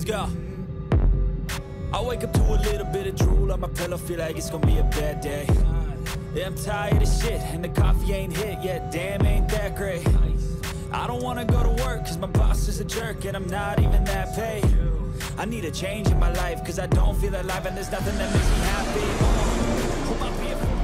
go. I wake up to a little bit of drool on my pillow, feel like it's gonna be a bad day. Yeah, I'm tired of shit, and the coffee ain't hit yet, damn, ain't that great. I don't wanna go to work, cause my boss is a jerk, and I'm not even that paid. I need a change in my life, cause I don't feel alive, and there's nothing that makes me happy. Hold my beer for a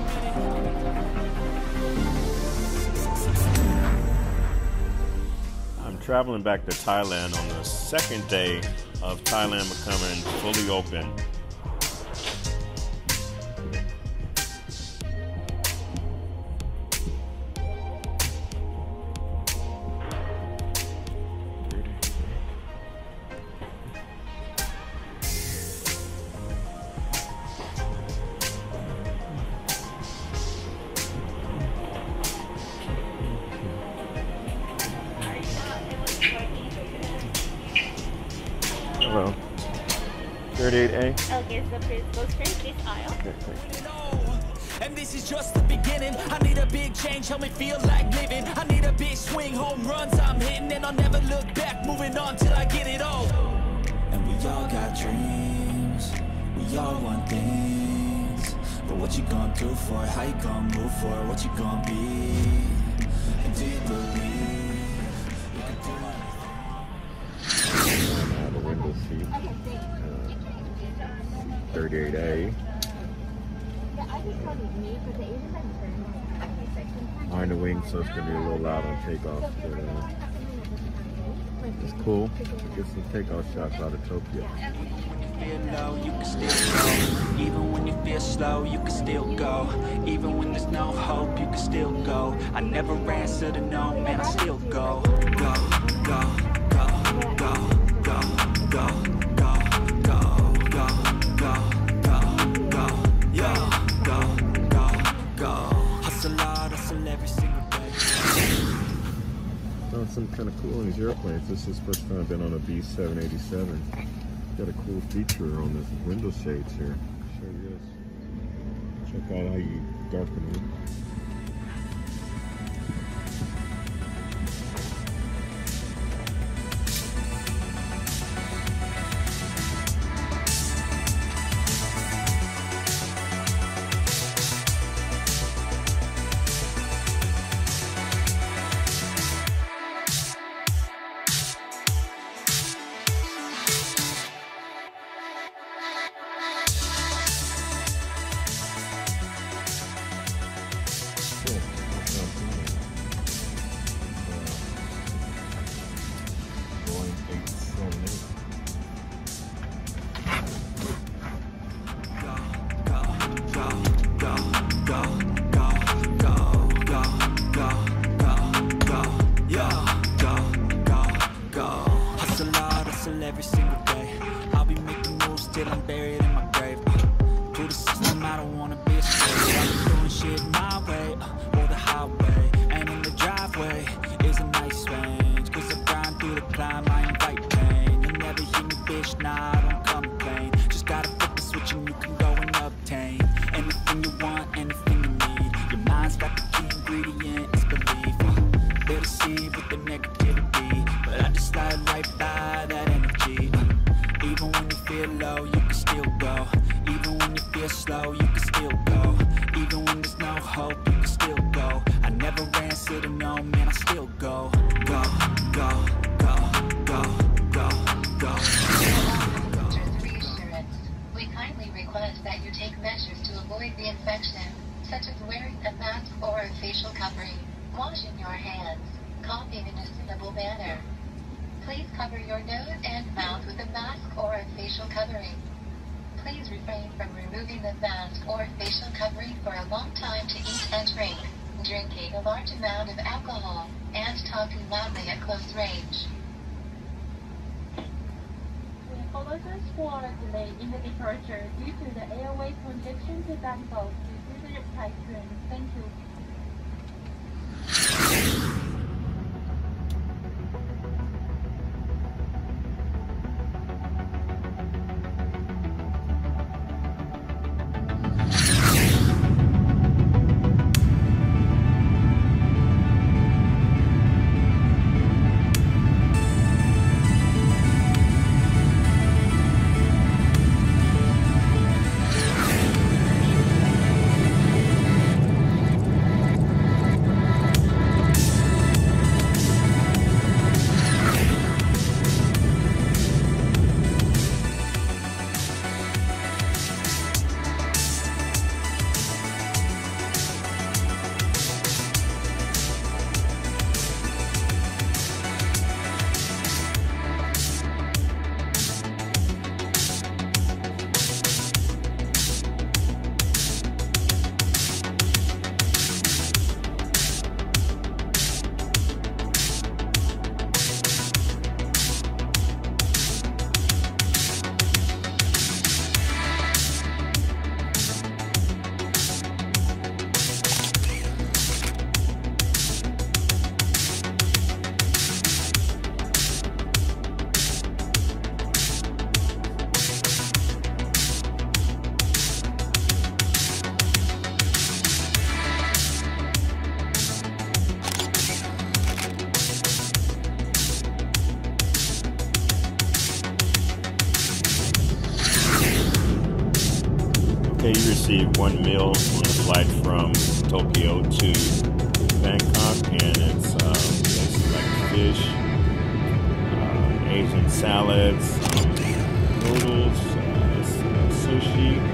minute. I'm traveling back to Thailand on the second day of Thailand becoming fully open. Hello. 38A. Okay, so please go straight this aisle. And this is just the beginning. I need a big change, help me feel like living. I need a big swing, home runs I'm hitting, and I'll never look back, moving on till I get it all. And we all got dreams, we all want things, but what you gonna do for it? How you gonna move for it? What you gonna be? And do you believe you can do anything? The window seat. 38A. Behind the wings, so it's gonna be a little loud on takeoff, but it's cool. Get some takeoff shots out of Tokyo. Feel low, you can still go. Even when you feel slow, you can still go. Even when there's no hope, you can still go. I never answer to no, man, I still go. Go, go, go, go, go, go, go, go, go, go, go, go, yo, go, go, go. Hustle hard, hustle every single day. Done some kind of cool on these airplanes. This is the first time I've been on a B787. Got a cool feature on this window shades here. I'll show you this. Check out how you darken it. Every single day, I'll be making moves till I'm buried in my grave. To the system, I don't wanna be a slave. I'll be doing shit my way, or the highway. And in the driveway is a nice range, cause I grind through the climb, I invite pain. You never hear me, bitch, nah, I don't complain. Just gotta flip the switch and you can go and obtain anything you want, anything you need. Your mind's got the key ingredient, it's belief. They'll deceive with the negativity, but I just slide right by that energy. Even when you feel low, you can still go. Even when you feel slow, you can still go. Even when there's no hope, you can still go. I never answer to no, man, I still go. Go, go, go, go, go, go. Reassurance. We kindly request that you take measures to avoid the infection, such as wearing a mask or a facial covering, washing your hands, coughing in a suitable manner. Please cover your nose and mouth with a mask or a facial covering. Please refrain from removing the mask or facial covering for a long time to eat and drink, drinking a large amount of alcohol, and talking loudly at close range. We apologize for the delay in the departure due to the airway congestion to Bangkok due to the typhoon. Thank you. you receive one meal on the flight from Tokyo to Bangkok, and it's basically like fish, Asian salads, noodles, sushi.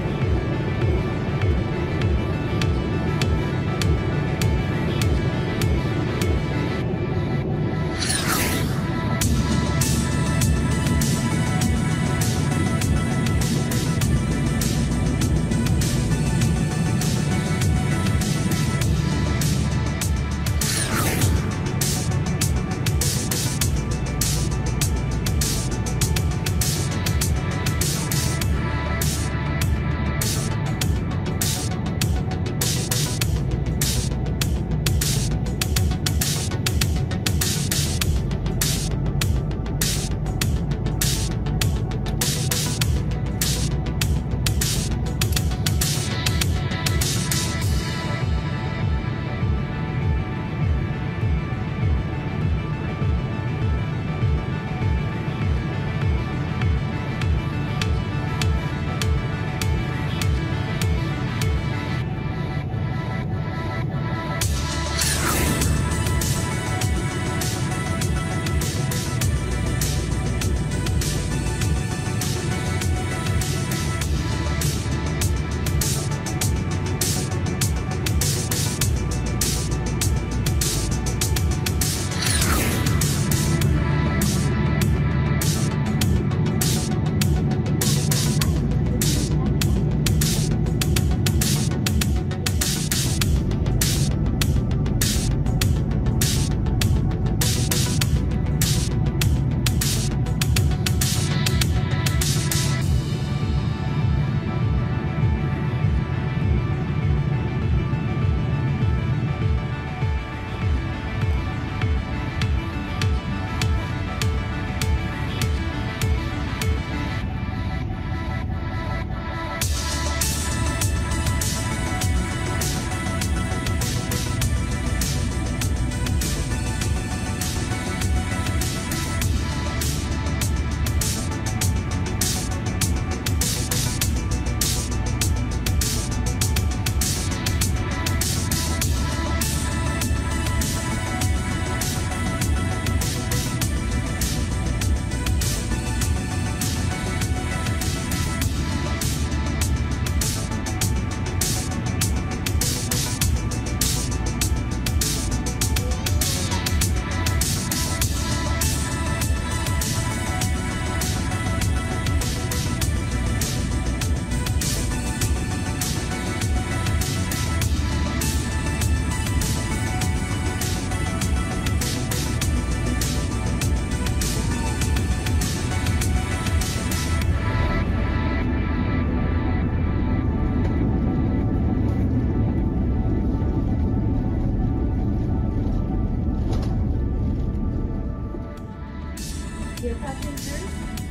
Dear passengers,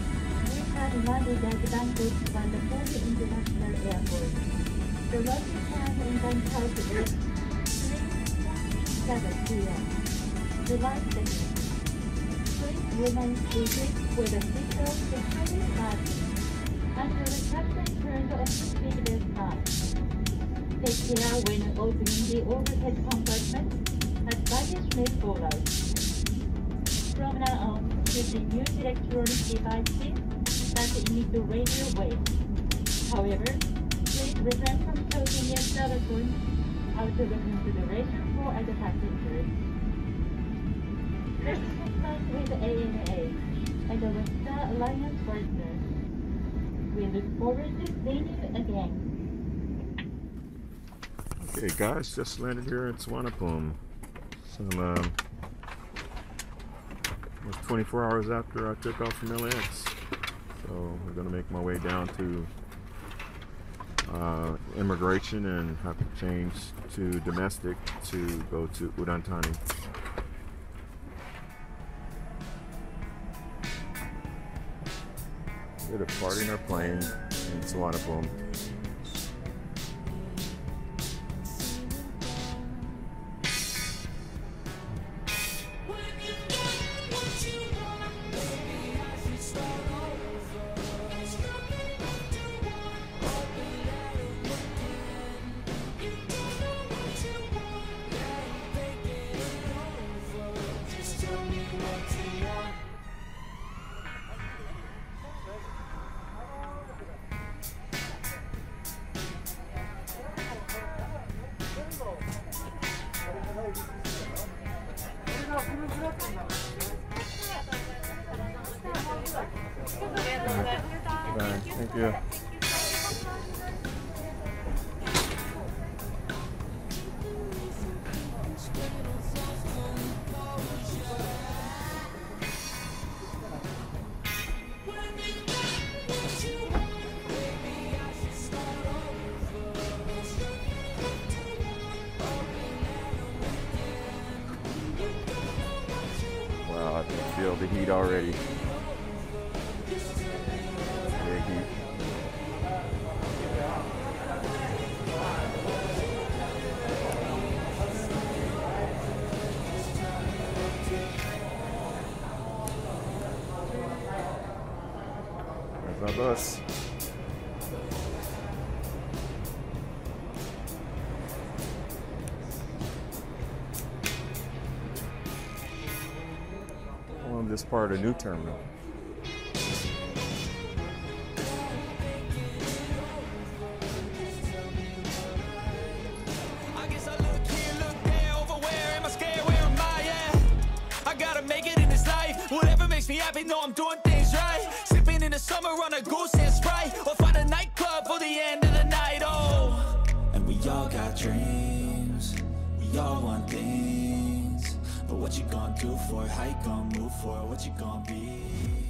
we have landed at Bangkok Suvarnabhumi International Airport. The loading time in Bangkok is 3:47 p.m. The line setting. Please remain seated with the seatbelt behind margin until the captain turns off the seatbelt sign. Take care when opening the overhead compartment as baggage may fall out. From now on, using new electronic devices that emit the radio waves. However, please refrain from talking your cell phone out of consideration for other passengers. This is compliant with ANA and the Star Alliance partners. We look forward to seeing you again. Okay, guys, just landed here in Suvarnabhumi. Some 24 hours after I took off from LAX. So we're gonna make my way down to immigration and have to change to domestic to go to Udantani. We're departing our plane in Suvarnabhumi. Thank you. Wow, I can feel the heat already. Big heat. There's our bus. On this part of the new terminal. I guess I look here, look there, over where am I scared, where am I at? I gotta make it in this life, whatever makes me happy, know I'm doing things right. Sipping in the summer on a goose and Sprite, or find a nightclub for the end of the night, oh. And we all got dreams, we all want things, but what you gonna do for it, how you gonna move for it, what you gonna be?